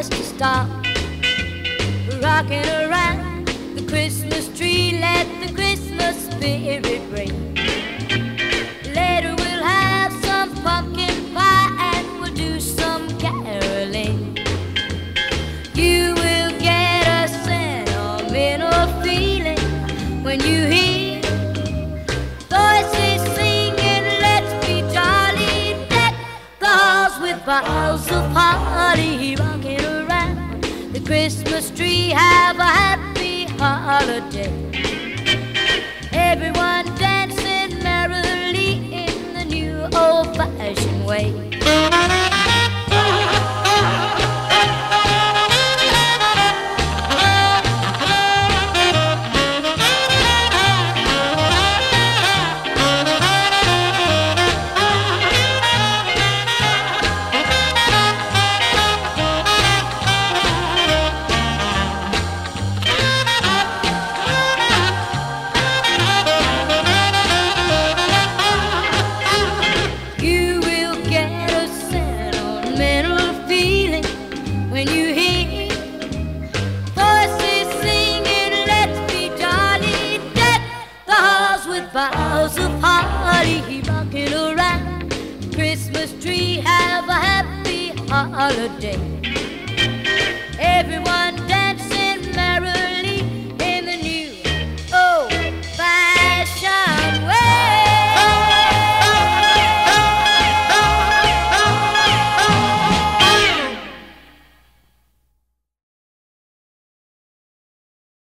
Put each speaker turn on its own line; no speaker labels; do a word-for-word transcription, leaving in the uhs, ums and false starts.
promise to stop rocking around the Christmas tree. Let the Christmas spirit ring. Later we'll have some pumpkin pie and we'll do some caroling. You will get a sentimental feeling when you hear voices singing, let's be jolly. Deck the halls with boughs of holly, rocking around the Christmas tree. Have a happy holiday. Everyone dancing merrily in the new old-fashioned way. When you hear voices singing, let's be jolly. Deck the halls with boughs of holly, rocking around the Christmas tree. Have a happy holiday. Everyone dance.